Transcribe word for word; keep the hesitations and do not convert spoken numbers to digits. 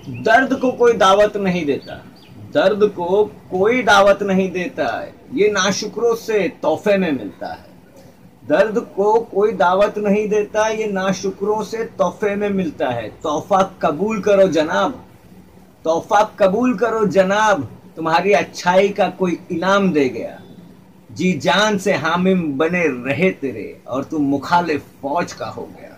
दर्द को कोई दावत नहीं देता, दर्द को कोई दावत नहीं देता है, ये नाशुक्रों से तोहफे में मिलता है। दर्द को कोई दावत नहीं देता, ये नाशुक्रों से तोहफे में मिलता है। तोहफा कबूल करो जनाब, तोहफा कबूल करो जनाब, तुम्हारी अच्छाई का कोई इनाम दे गया। जी जान से हामिम बने रहे तेरे और तुम मुखालिफ फौज का हो गया।